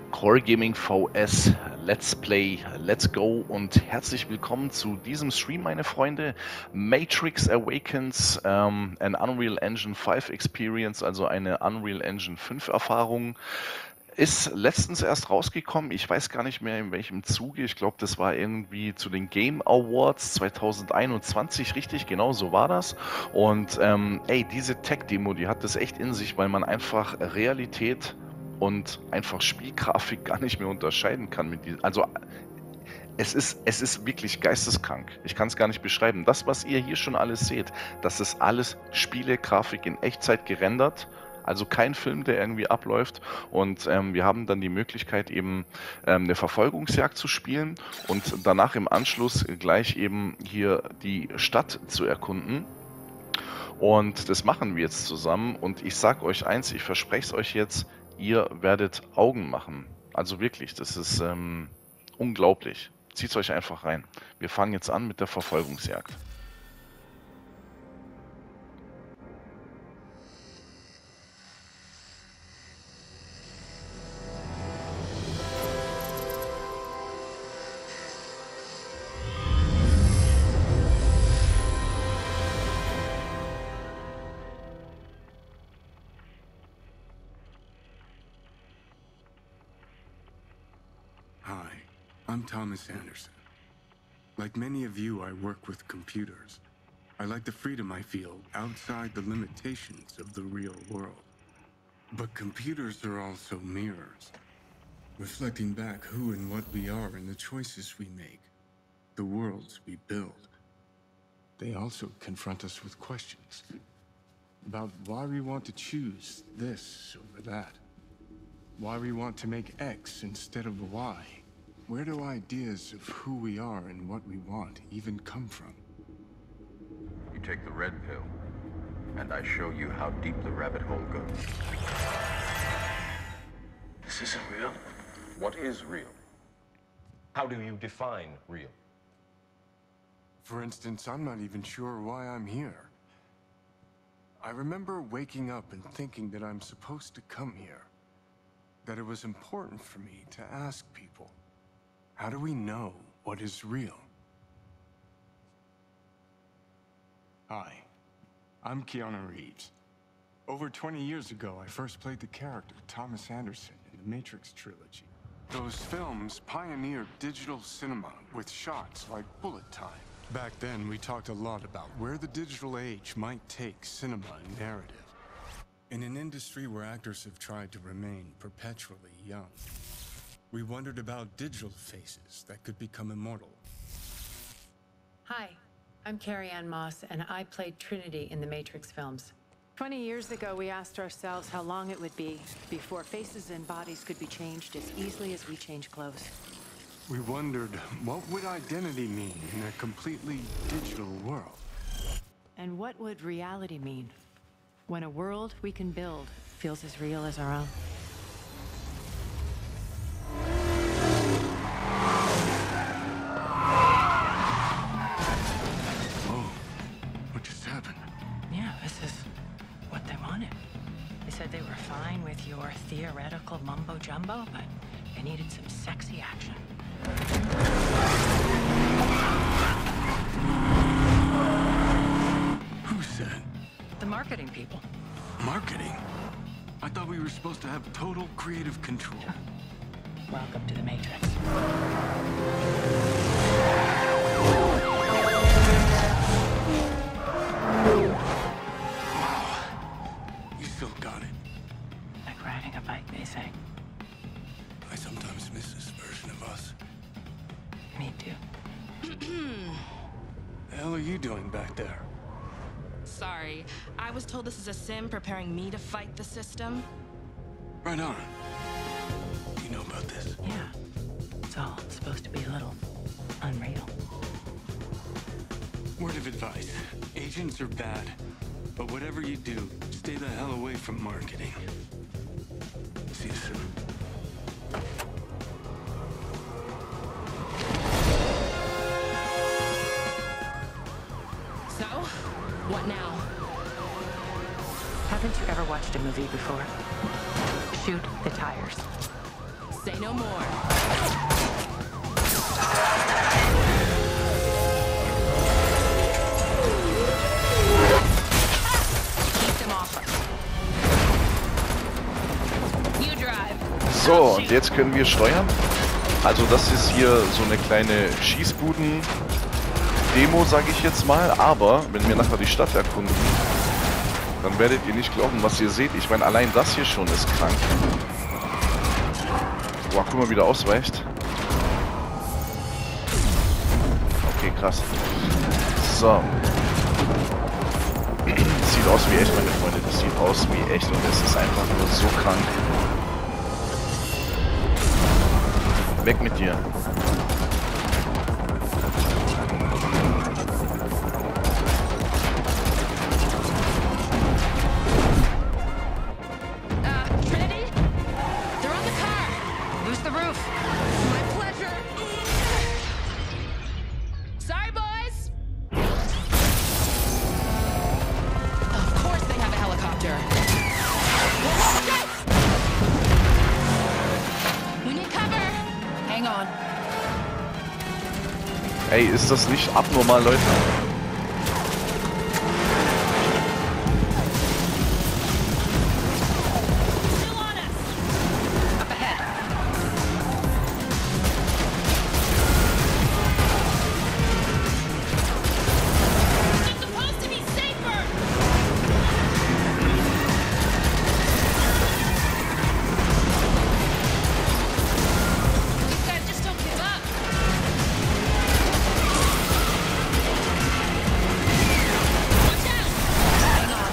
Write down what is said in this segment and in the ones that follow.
Core Gaming VS, Let's Play, Let's Go und herzlich willkommen zu diesem Stream, meine Freunde. Matrix Awakens, an Unreal Engine 5 Experience, also eine Unreal Engine 5 Erfahrung, ist letztens erst rausgekommen. Ich weiß gar nicht mehr in welchem Zuge. Ich glaube, das war irgendwie zu den Game Awards 2021, richtig? Genau, so war das. Und diese Tech-Demo, die hat das echt in sich, weil man einfach Realität und einfach Spielgrafik gar nicht mehr unterscheiden kann mit diesem. Also es ist wirklich geisteskrank. Ich kann es gar nicht beschreiben. Das, was ihr hier schon alles seht, das ist alles Spielegrafik in Echtzeit gerendert. Also kein Film, der irgendwie abläuft. Und wir haben dann die Möglichkeit, eben eine Verfolgungsjagd zu spielen und danach im Anschluss gleich eben hier die Stadt zu erkunden. Und das machen wir jetzt zusammen. Und ich sag euch eins, ich verspreche es euch jetzt, ihr werdet Augen machen. Also wirklich, das ist unglaublich. Zieht euch einfach rein. Wir fangen jetzt an mit der Verfolgungsjagd. Hi, I'm Thomas Anderson. Like many of you, I work with computers. I like the freedom I feel outside the limitations of the real world. But computers are also mirrors, reflecting back who and what we are and the choices we make, the worlds we build. They also confront us with questions about why we want to choose this over that. Why we want to make X instead of Y. Where do ideas of who we are and what we want even come from? You take the red pill, and I show you how deep the rabbit hole goes. This isn't real. What is real? How do you define real? For instance, I'm not even sure why I'm here. I remember waking up and thinking that I'm supposed to come here. That it was important for me to ask people, how do we know what is real? Hi, I'm Keanu Reeves. Over 20 years ago, I first played the character Thomas Anderson in the Matrix trilogy. Those films pioneered digital cinema with shots like bullet time. Back then, we talked a lot about where the digital age might take cinema and narrative. In an industry where actors have tried to remain perpetually young, we wondered about digital faces that could become immortal. Hi, I'm Carrie Ann Moss, and I played Trinity in the Matrix films. 20 years ago, we asked ourselves how long it would be before faces and bodies could be changed as easily as we change clothes. We wondered, what would identity mean in a completely digital world? And what would reality mean when a world we can build feels as real as our own? Oh, what just happened? Yeah, this is what they wanted. They said they were fine with your theoretical mumbo-jumbo, but they needed some sexy action. Who said? The marketing people. Marketing? I thought we were supposed to have total creative control. Welcome to the Matrix. You still got it. Like riding a bike, they say. I sometimes miss this version of us. Me too. The hell are you doing back there? Sorry, I was told this is a sim preparing me to fight the system. Right on. You know about this? Yeah. It's all supposed to be a little unreal. Word of advice. Agents are bad. But whatever you do, stay the hell away from marketing. See you soon. So, what now? Haven't you ever watched a movie before? Shoot the tires. Say no more. Keep them off us. You drive. So, und jetzt können wir steuern. Also das ist hier so eine kleine Schießbuden-Demo, sage ich jetzt mal. Aber wenn wir nachher die Stadt erkunden, dann werdet ihr nicht glauben, was ihr seht. Ich meine, allein das hier schon ist krank. Boah, guck mal, wie der ausweicht. Okay, krass. So. Das sieht aus wie echt, meine Freunde. Das sieht aus wie echt und es ist einfach nur so krank. Weg mit dir. Trinity? They're on the car. Boost the roof. My pleasure. Sorry, boys. Of course they have a helicopter. Shit! We need cover. Hang on. Ey, ist das nicht abnormal, Leute? Still on us. Up ahead. It's supposed to be safer. These guys just don't give up. Watch out. Hang on.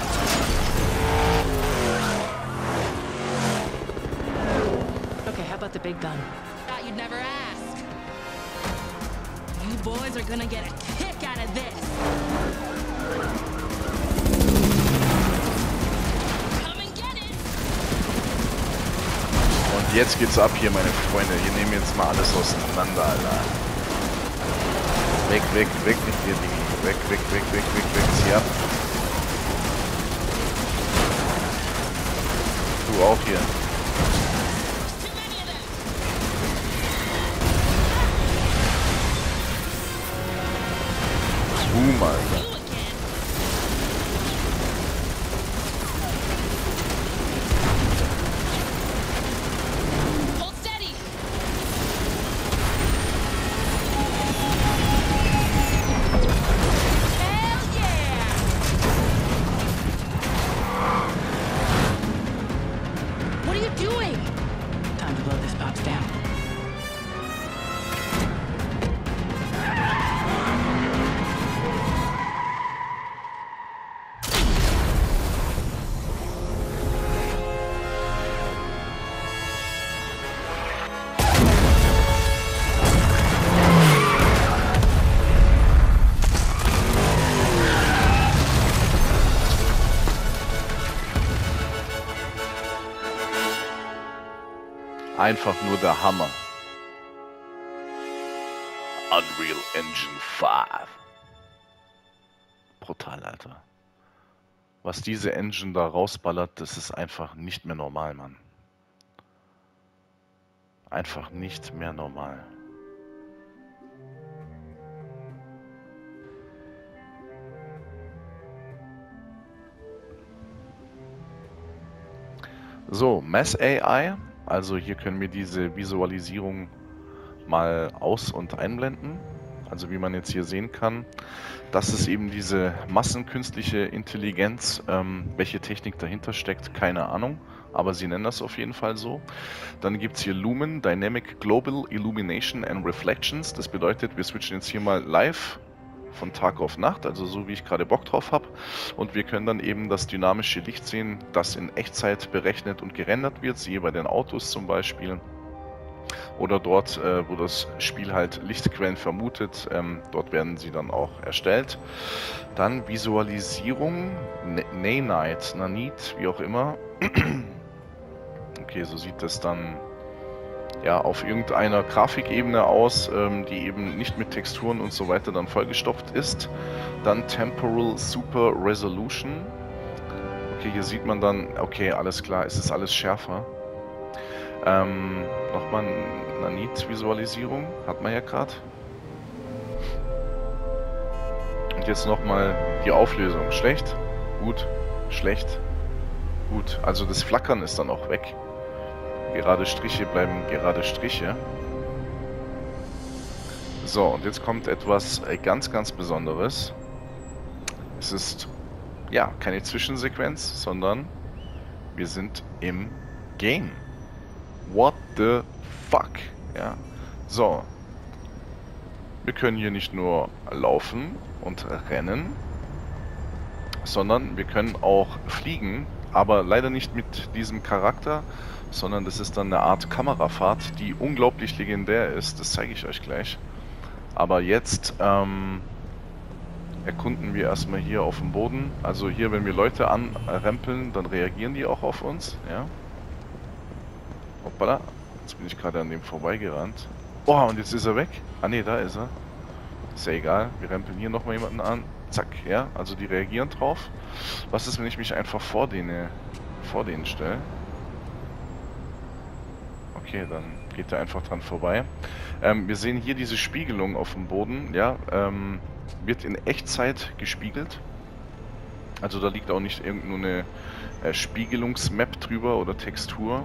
Okay, how about the big gun? Thought you'd never ask. You boys are gonna get a kick out of this. Come and get it. Und jetzt geht's ab hier, meine Freunde. Hier nehmen wir jetzt mal alles auseinander, Alter. Weg, weg, weg mit dir, Ding. Weg, weg, weg, weg, weg, weg. Zieh ab. Du auch hier. Too many of them. Boom, Alter. You again. Hold steady. Hell yeah. What are you doing? Time to blow this box down. Einfach nur der Hammer. Unreal Engine 5. Brutal, Alter. Was diese Engine da rausballert, das ist einfach nicht mehr normal, Mann. Einfach nicht mehr normal. So, Mass AI. Also hier können wir diese Visualisierung mal aus- und einblenden. Also wie man jetzt hier sehen kann, das ist eben diese massenkünstliche Intelligenz. Welche Technik dahinter steckt, keine Ahnung, aber sie nennen das auf jeden Fall so. Dann gibt es hier Lumen, Dynamic Global Illumination and Reflections. Das bedeutet, wir switchen jetzt hier mal live von Tag auf Nacht, also so wie ich gerade Bock drauf habe. Und wir können dann eben das dynamische Licht sehen, das in Echtzeit berechnet und gerendert wird, siehe bei den Autos zum Beispiel. Oder dort, wo das Spiel halt Lichtquellen vermutet, dort werden sie dann auch erstellt. Dann Visualisierung, Nanite, wie auch immer. Okay, so sieht das dann ja auf irgendeiner Grafikebene aus, die eben nicht mit Texturen und so weiter dann vollgestopft ist. Dann Temporal Super Resolution. Okay, hier sieht man dann, okay, alles klar, es ist alles schärfer. Nochmal eine Nanit-Visualisierung. Hat man ja gerade. Und jetzt nochmal die Auflösung. Schlecht, gut, schlecht, gut. Also das Flackern ist dann auch weg. Gerade Striche bleiben gerade Striche. So, und jetzt kommt etwas ganz, ganz Besonderes. Es ist, ja, keine Zwischensequenz, sondern wir sind im Game. What the fuck? Ja. So. Wir können hier nicht nur laufen und rennen, sondern wir können auch fliegen, aber leider nicht mit diesem Charakter, sondern das ist dann eine Art Kamerafahrt, die unglaublich legendär ist. Das zeige ich euch gleich. Aber jetzt erkunden wir erstmal hier auf dem Boden. Also hier, wenn wir Leute anrempeln, dann reagieren die auch auf uns. Ja. Hoppala. Jetzt bin ich gerade an dem vorbeigerannt. Oh, und jetzt ist er weg. Ah ne, da ist er. Ist ja egal. Wir rempeln hier nochmal jemanden an. Zack, ja. Also die reagieren drauf. Was ist, wenn ich mich einfach vor denen stelle? Okay, dann geht er einfach dran vorbei. Wir sehen hier diese Spiegelung auf dem Boden. Ja, wird in Echtzeit gespiegelt. Also da liegt auch nicht irgendeine Spiegelungsmap drüber oder Textur.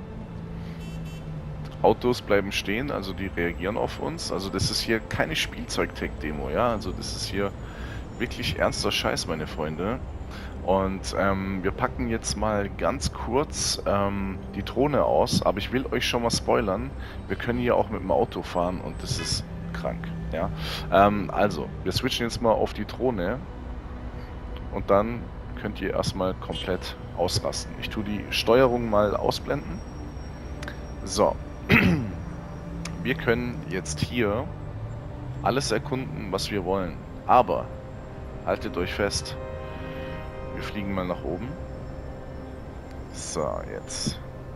Autos bleiben stehen, also die reagieren auf uns. Also das ist hier keine Spielzeug-Tech-Demo, ja. Also das ist hier wirklich ernster Scheiß, meine Freunde. Und wir packen jetzt mal ganz kurz die Drohne aus, aber ich will euch schon mal spoilern. Wir können hier auch mit dem Auto fahren und das ist krank, ja. Also, wir switchen jetzt mal auf die Drohne und dann könnt ihr erstmal komplett ausrasten. Ich tue die Steuerung mal ausblenden. So. Wir können jetzt hier alles erkunden, was wir wollen. Aber, haltet euch fest, wir fliegen mal nach oben. So, jetzt.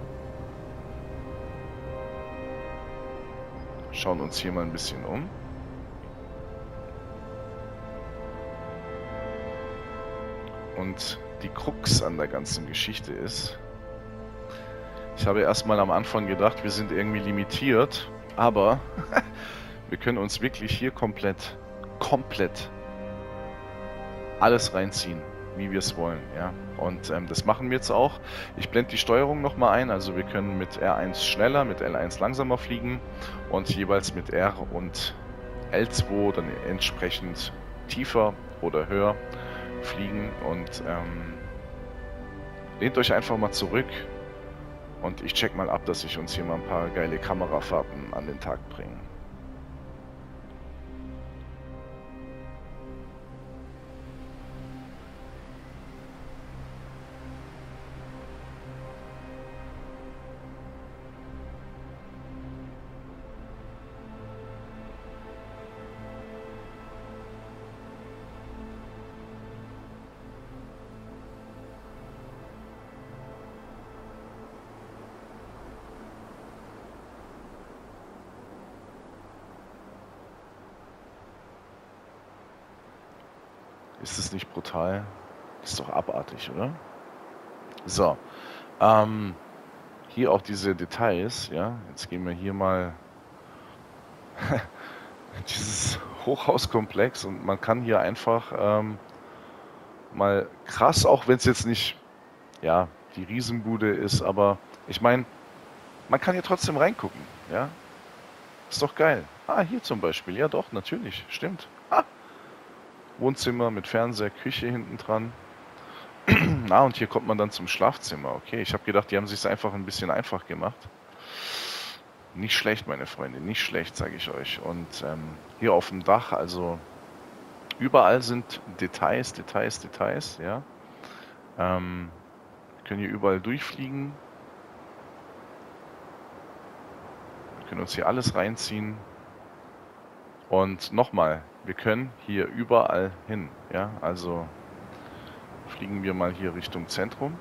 Schauen uns hier mal ein bisschen um. Und die Krux an der ganzen Geschichte ist, ich habe erstmal am Anfang gedacht, wir sind irgendwie limitiert, aber wir können uns wirklich hier komplett alles reinziehen, wie wir es wollen, ja. Und das machen wir jetzt auch. Ich blende die Steuerung nochmal ein, also wir können mit R1 schneller, mit L1 langsamer fliegen und jeweils mit R und L2 dann entsprechend tiefer oder höher fliegen und lehnt euch einfach mal zurück. Und ich check mal ab, dass ich uns hier mal ein paar geile Kamerafahrten an den Tag bringe. Ist es nicht brutal? Ist doch abartig, oder? So. Hier auch diese Details, ja. Jetzt gehen wir hier mal dieses Hochhauskomplex und man kann hier einfach mal krass, auch wenn es jetzt nicht, ja, die Riesenbude ist, aber ich meine, man kann hier trotzdem reingucken, ja. Ist doch geil. Ah, hier zum Beispiel, ja doch, natürlich, stimmt. Wohnzimmer mit Fernseher, Küche hinten dran. Und hier kommt man dann zum Schlafzimmer. Okay, ich habe gedacht, die haben sich einfach ein bisschen einfach gemacht. Nicht schlecht, meine Freunde, nicht schlecht, sage ich euch. Und hier auf dem Dach, also überall sind Details, ja. Wir können hier überall durchfliegen. Wir können uns hier alles reinziehen. Und nochmal, wir können hier überall hin, ja, also fliegen wir mal hier Richtung Zentrum.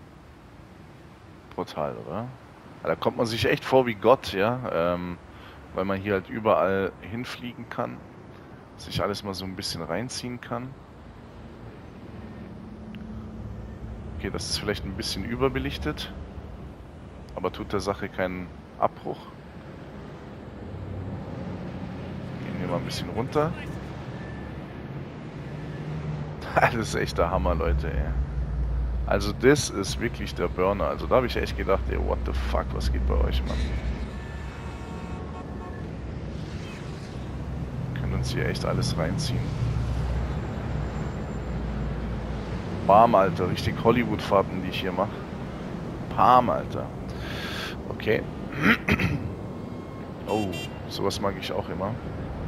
Brutal, oder? Ja, da kommt man sich echt vor wie Gott, ja, weil man hier halt überall hinfliegen kann, sich alles mal so ein bisschen reinziehen kann. Okay, das ist vielleicht ein bisschen überbelichtet, aber tut der Sache keinen Abbruch. Gehen wir mal ein bisschen runter. Das ist echt der Hammer, Leute, ey. Also das ist wirklich der Burner. Also da habe ich echt gedacht, ey, what the fuck, was geht bei euch, Mann? Wir können uns hier echt alles reinziehen. Bam, Alter. Richtig Hollywood-Fahrten, die ich hier mache. Bam, Alter. Okay. Oh, sowas mag ich auch immer.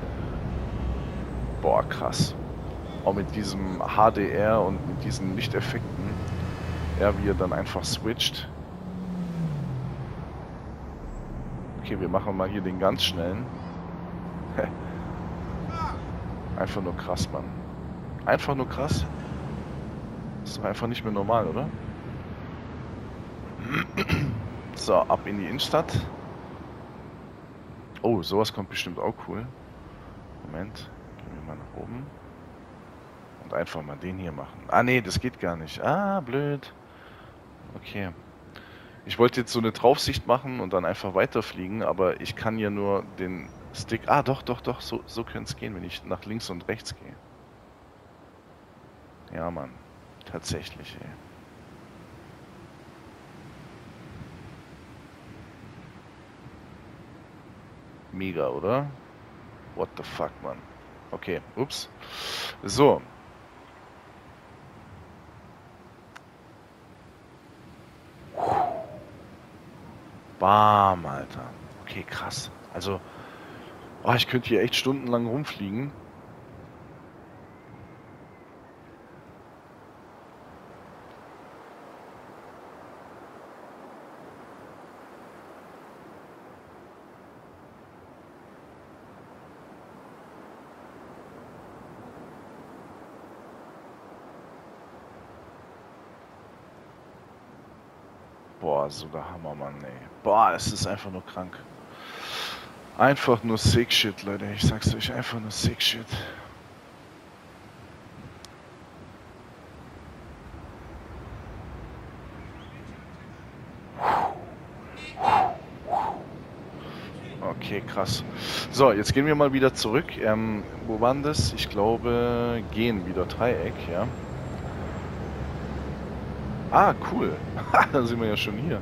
Boah, krass. Auch mit diesem HDR und mit diesen Lichteffekten. Ja, wie er dann einfach switcht. Okay, wir machen mal hier den ganz schnellen. Einfach nur krass, Mann. Einfach nur krass. Ist doch einfach nicht mehr normal, oder? So, ab in die Innenstadt. Oh, sowas kommt bestimmt auch cool. Moment, gehen wir mal nach oben. Und einfach mal den hier machen. Ah, nee, das geht gar nicht. Ah, blöd. Okay. Ich wollte jetzt so eine Draufsicht machen und dann einfach weiterfliegen, aber ich kann ja nur den Stick... Ah, doch, so könnte es gehen, wenn ich nach links und rechts gehe. Ja, Mann. Tatsächlich, ey. Mega, oder? What the fuck, Mann. Okay, ups. So. Bam, Alter. Okay, krass. Also, oh, ich könnte hier echt stundenlang rumfliegen. Boah, so der Hammer, Mann, ey. Boah, es ist einfach nur krank. Einfach nur sick shit, Leute. Ich sag's euch, einfach nur sick shit. Okay, krass. So, jetzt gehen wir mal wieder zurück. Wo waren das? Ich glaube, gehen wieder Dreieck, ja. Ah, cool. Dann sind wir ja schon hier.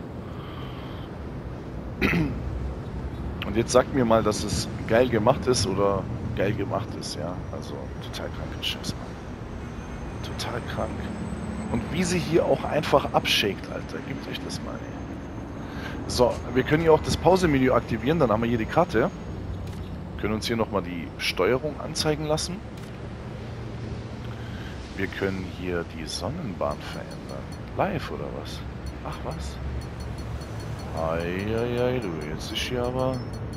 Und jetzt sagt mir mal, dass es geil gemacht ist oder geil gemacht ist, ja. Also total kranker Scheiß, Mann. Total krank. Und wie sie hier auch einfach abshakt, Alter. Gebt euch das mal, ey. So, wir können hier auch das Pause-Menü aktivieren, dann haben wir hier die Karte. Können uns hier nochmal die Steuerung anzeigen lassen. Wir können hier die Sonnenbahn verändern. Live oder was? Ach was? Eieiei, du, jetzt ist hier aber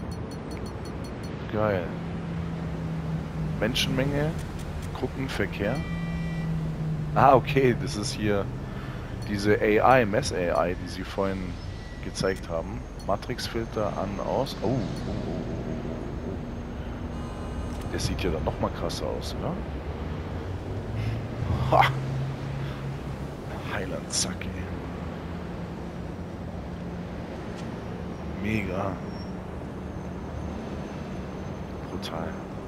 geil. Menschenmenge, Gruppenverkehr. Ah, okay, das ist hier diese AI, Mess-AI, die sie vorhin gezeigt haben. Matrixfilter an, aus. Oh. Der sieht ja dann nochmal krasser aus, oder? Ha! Heiland, zack, ey. Mega. Brutal.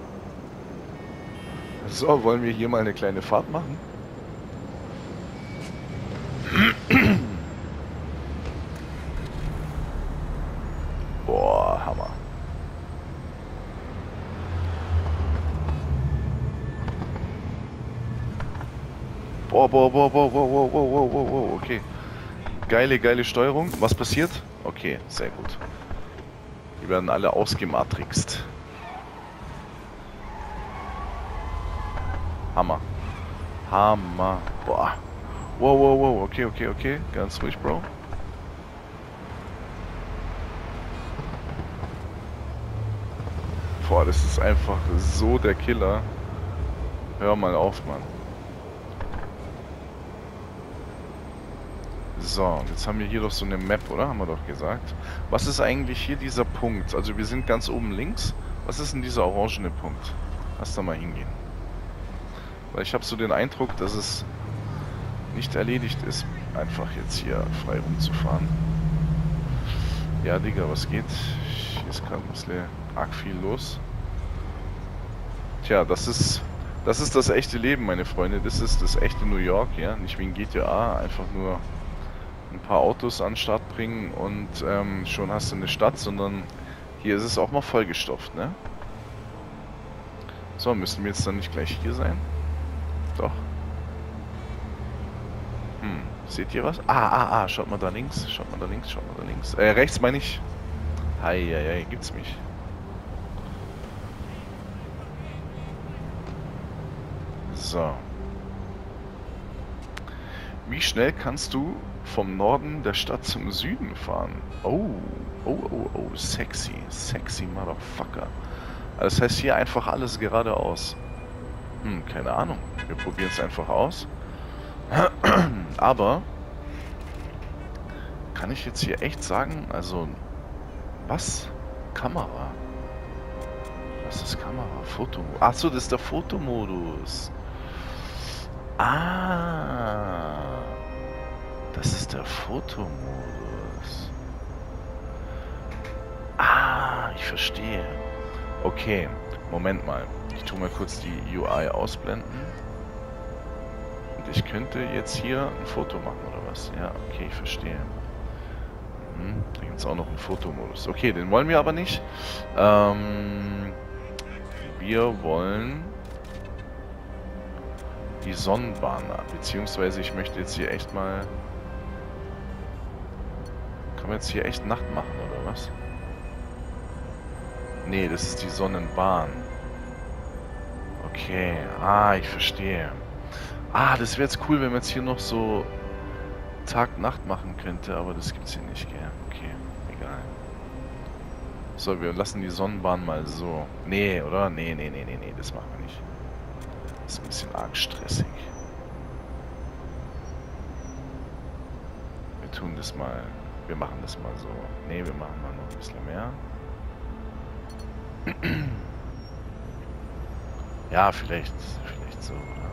So, wollen wir hier mal eine kleine Fahrt machen? Boah, Hammer. Boah, okay. Geile Steuerung. Was passiert? Okay, sehr gut. Die werden alle ausgematrixt. Hammer. Hammer. Boah. Wow. Okay. Ganz ruhig, Bro. Boah, das ist einfach so der Killer. Hör mal auf, Mann. So, jetzt haben wir hier doch so eine Map, oder? Haben wir doch gesagt. Was ist eigentlich hier dieser Punkt? Also wir sind ganz oben links. Was ist denn dieser orangene Punkt? Lass da mal hingehen. Weil ich habe so den Eindruck, dass es nicht erledigt ist, einfach jetzt hier frei rumzufahren. Ja, Digga, was geht? Hier ist gerade ein bisschen arg viel los. Tja, das ist das echte Leben, meine Freunde. Das ist das echte New York, ja. Nicht wie in GTA, einfach nur ein paar Autos an den Start bringen und schon hast du eine Stadt, sondern hier ist es auch mal vollgestopft, ne? So, müssen wir jetzt dann nicht gleich hier sein? Doch. Seht ihr was? Schaut mal da links, schaut mal da links, schaut mal da links. Rechts meine ich. Heieiei, gibt's mich. So. Wie schnell kannst du vom Norden der Stadt zum Süden fahren? Oh, sexy, sexy Motherfucker. Das heißt hier einfach alles geradeaus. Keine Ahnung. Wir probieren es einfach aus. Aber kann ich jetzt hier echt sagen, also was? Kamera. Was ist Kamera? Fotomodus. Achso, das ist der Fotomodus. Das ist der Fotomodus. Ich verstehe. Okay, Moment mal. Ich tue mal kurz die UI ausblenden. Und ich könnte jetzt hier ein Foto machen, oder was? Ja, okay, ich verstehe. Da gibt es auch noch einen Fotomodus. Okay, den wollen wir aber nicht. Wir wollen die Sonnenbahn, beziehungsweise ich möchte jetzt hier echt mal... Kann man jetzt hier echt Nacht machen, oder was? Nee, das ist die Sonnenbahn. Okay, ich verstehe. Das wäre jetzt cool, wenn man jetzt hier noch so Tag-Nacht machen könnte, aber das gibt's hier nicht, gell? Okay, egal. So, wir lassen die Sonnenbahn mal so. Nee, oder? Nee, das machen wir nicht. Das ist ein bisschen arg stressig. Wir tun das mal. Wir machen das mal so. Nee, wir machen mal noch ein bisschen mehr. Ja, vielleicht so, oder?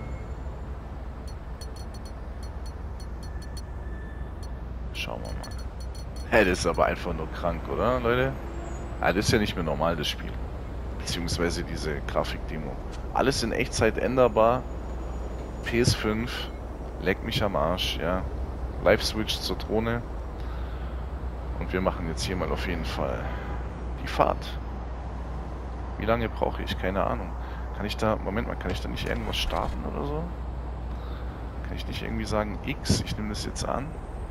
Schauen wir mal. Hey, das ist aber einfach nur krank, oder, Leute? Das ist ja nicht mehr normal, das Spiel. Beziehungsweise diese Grafikdemo. Alles in Echtzeit änderbar. PS5. Leck mich am Arsch, ja. Live-Switch zur Drohne. Und wir machen jetzt hier mal auf jeden Fall die Fahrt. Wie lange brauche ich? Keine Ahnung. Kann ich da... Moment mal, kann ich da nicht irgendwas starten oder so? Kann ich nicht irgendwie sagen, X, ich nehme das jetzt an?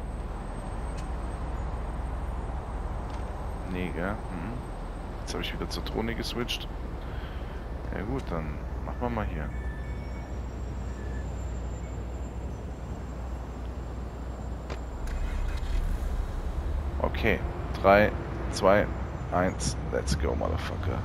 Nee, gell? Jetzt habe ich wieder zur Drohne geswitcht. Ja gut, dann machen wir mal hier. Okay. 3, 2, 1, let's go, Motherfucker.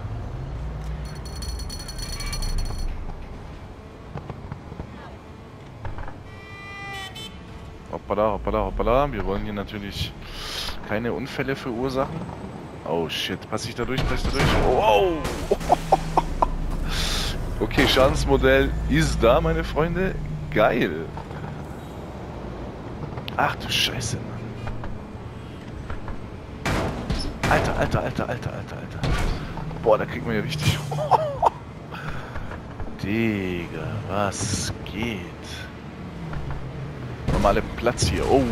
Hoppala, hoppala, hoppala. Wir wollen hier natürlich keine Unfälle verursachen. Oh shit, passe ich da durch, passe ich da durch? Wow! Okay, Schadensmodell ist da, meine Freunde. Geil. Ach du Scheiße, Mann. Alter. Boah, da kriegt man ja richtig... Digga, was geht? Normale Platz hier. Oh.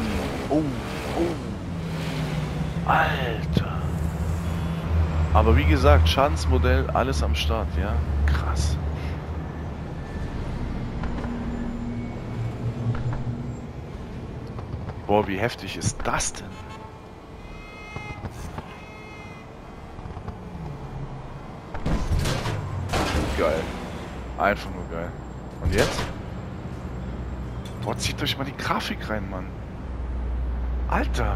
Alter. Aber wie gesagt, Schadensmodell, alles am Start, ja? Krass. Boah, wie heftig ist das denn? Geil. Einfach nur geil. Und jetzt? Boah, zieht euch mal die Grafik rein, Mann. Alter.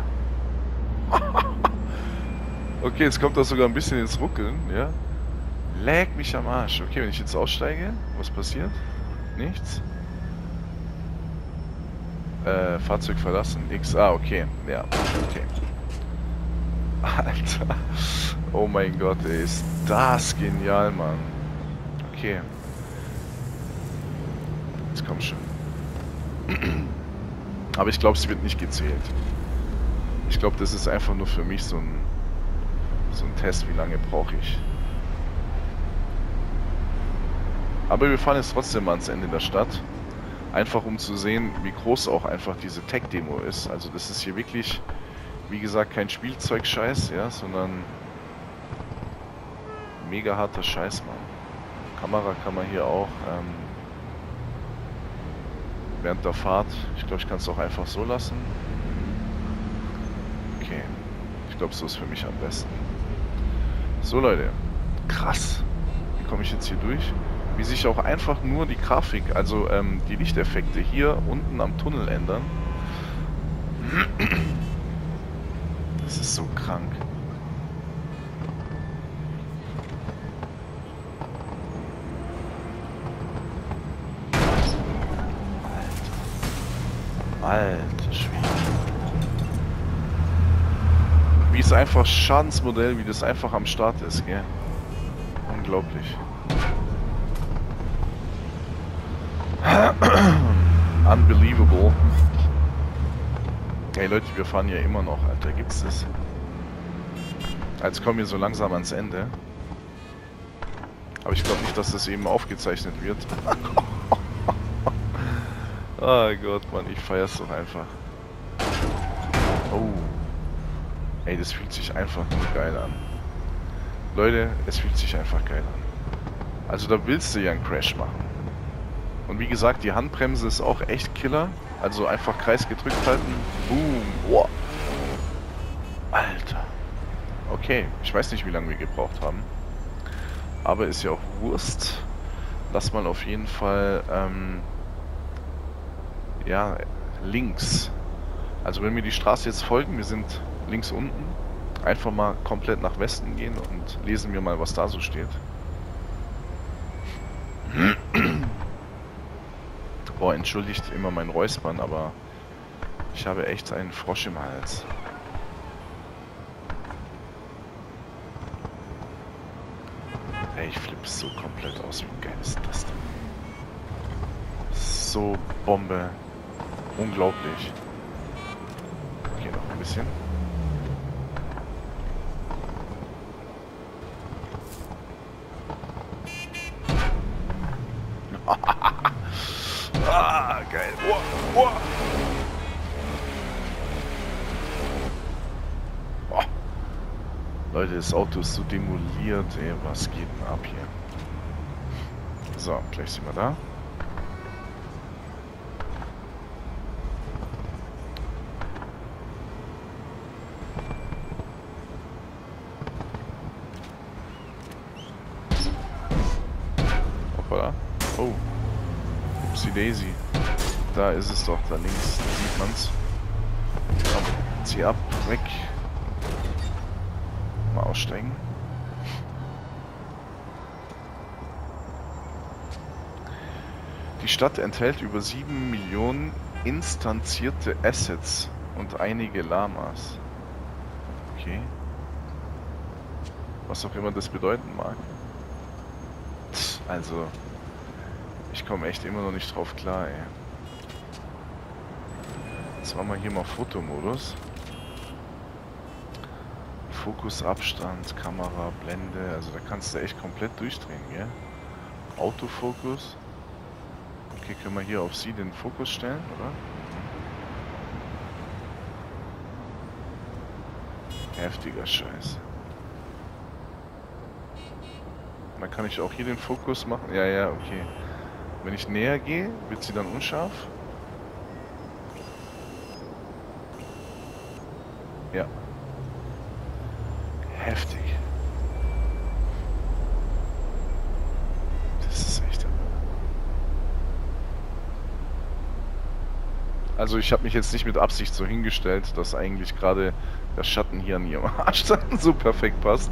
Okay, jetzt kommt das sogar ein bisschen ins Ruckeln, ja. Leck mich am Arsch. Okay, wenn ich jetzt aussteige, was passiert? Nichts. Fahrzeug verlassen. X. Ah, okay. Ja, okay. Alter. Oh mein Gott, ey, ist das genial, Mann. Okay. Jetzt komm schon. Aber ich glaube, sie wird nicht gezählt. Ich glaube, das ist einfach nur für mich so ein Test, wie lange brauche ich. Aber wir fahren jetzt trotzdem mal ans Ende der Stadt. Einfach um zu sehen, wie groß auch einfach diese Tech-Demo ist. Also das ist hier wirklich, wie gesagt, kein Spielzeug-Scheiß, ja, sondern mega harter Scheiß, Mann. Kamera kann man hier auch während der Fahrt, ich glaube, ich kann es auch einfach so lassen. Okay, ich glaube, so ist für mich am besten. So, Leute, krass. Wie komme ich jetzt hier durch? Wie sich auch einfach nur die Grafik, also die Lichteffekte hier unten am Tunnel ändern. Das ist so krank. Alter Schwede. Wie es einfach Schadensmodell, wie das einfach am Start ist, gell? Unglaublich. Unbelievable. Hey Leute, wir fahren ja immer noch, Alter. Gibt's das? Jetzt kommen wir so langsam ans Ende. Aber ich glaube nicht, dass das eben aufgezeichnet wird. Oh Gott, Mann, ich feier's doch einfach. Oh. Ey, das fühlt sich einfach nur geil an. Leute, es fühlt sich einfach geil an. Also da willst du ja einen Crash machen. Und wie gesagt, die Handbremse ist auch echt Killer. Also einfach Kreis gedrückt halten. Boom. Wow. Alter. Okay, ich weiß nicht, wie lange wir gebraucht haben. Aber ist ja auch Wurst. Lass mal auf jeden Fall, ja, links. Also wenn wir die Straße jetzt folgen, wir sind links unten, einfach mal komplett nach Westen gehen und lesen wir mal, was da so steht. Boah, entschuldigt immer mein Räuspern, aber ich habe echt einen Frosch im Hals. Ey, ich flippe so komplett aus. Wie geil ist das denn? So Bombe. Unglaublich. Okay, noch ein bisschen. Ah, geil. Oh, oh. Oh. Leute, das Auto ist so demoliert, ey. Was geht denn ab hier? So, gleich sind wir da. Hoppala. Oh. Upsi Daisy. Da ist es doch, da links. Da sieht man's. Komm, zieh ab, weg. Mal aussteigen. Die Stadt enthält über 7 Millionen instanzierte Assets und einige Lamas. Okay. Was auch immer das bedeuten mag. Also, ich komme echt immer noch nicht drauf klar, ey. Jetzt machen wir hier mal Fotomodus. Fokus, Abstand, Kamera, Blende, also da kannst du echt komplett durchdrehen, gell? Autofokus. Okay, können wir hier auf sie den Fokus stellen, oder? Heftiger Scheiß. Dann kann ich auch hier den Fokus machen. Ja, ja, okay. Wenn ich näher gehe, wird sie dann unscharf. Ja. Heftig. Das ist echt... Also ich habe mich jetzt nicht mit Absicht so hingestellt, dass eigentlich gerade der Schatten hier an ihrem Arsch so perfekt passt.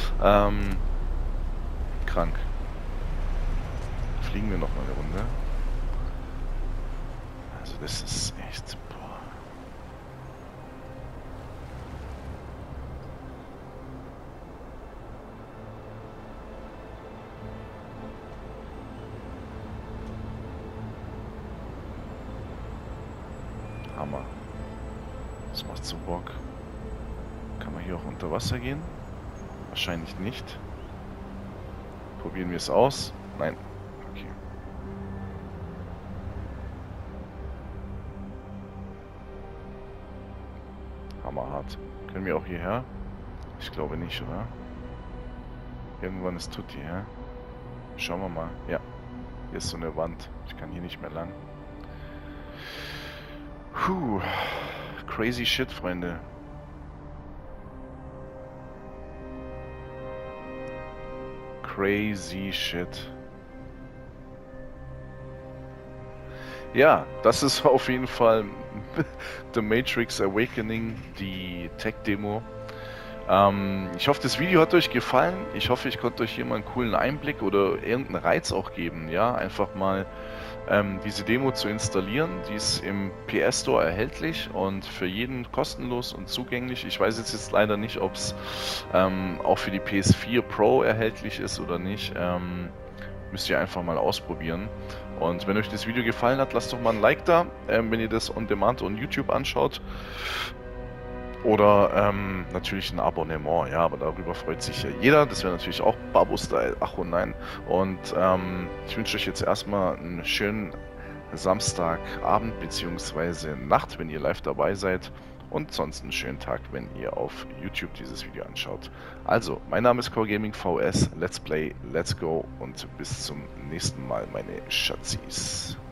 Krank. Fliegen wir noch mal eine Runde. Also das ist echt... Boah. Hammer. Das macht so Bock. Kann man hier auch unter Wasser gehen? Wahrscheinlich nicht. Probieren wir es aus. Nein. Okay. Hammerhart. Können wir auch hierher? Ich glaube nicht, oder? Irgendwann ist Tutti, hä? Schauen wir mal. Ja. Hier ist so eine Wand. Ich kann hier nicht mehr lang. Puh. Crazy shit, Freunde. Crazy shit. Ja, das ist auf jeden Fall The Matrix Awakening, die Tech-Demo. Ich hoffe, das Video hat euch gefallen. Ich hoffe, ich konnte euch hier mal einen coolen Einblick oder irgendeinen Reiz auch geben. Ja, einfach mal diese Demo zu installieren. Die ist im PS Store erhältlich und für jeden kostenlos und zugänglich. Ich weiß jetzt leider nicht, ob es auch für die PS4 Pro erhältlich ist oder nicht. Müsst ihr einfach mal ausprobieren. Und wenn euch das Video gefallen hat, lasst doch mal ein Like da, wenn ihr das on Demand und YouTube anschaut. Oder natürlich ein Abonnement, ja, aber darüber freut sich ja jeder. Das wäre natürlich auch Babo-Style, ach und nein. Und ich wünsche euch jetzt erstmal einen schönen Samstagabend bzw. Nacht, wenn ihr live dabei seid. Und sonst einen schönen Tag, wenn ihr auf YouTube dieses Video anschaut. Also, mein Name ist Core Gaming VS. Let's play, let's go und bis zum nächsten Mal, meine Schatzis.